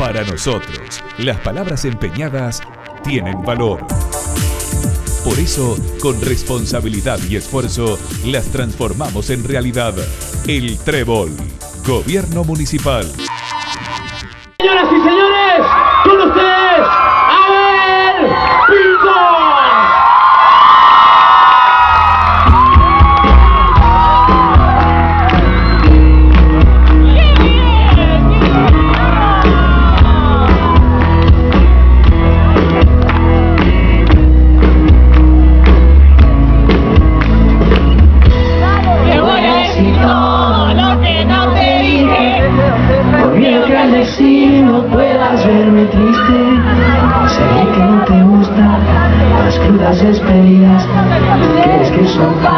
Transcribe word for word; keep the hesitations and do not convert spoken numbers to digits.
Para nosotros, las palabras empeñadas tienen valor. Por eso, con responsabilidad y esfuerzo, las transformamos en realidad. El Trébol, Gobierno Municipal. Señoras y señores, con ustedes, Abel Pinto. Si no puedas verme triste, sé que no te gustan las crudas despedidas, crees que son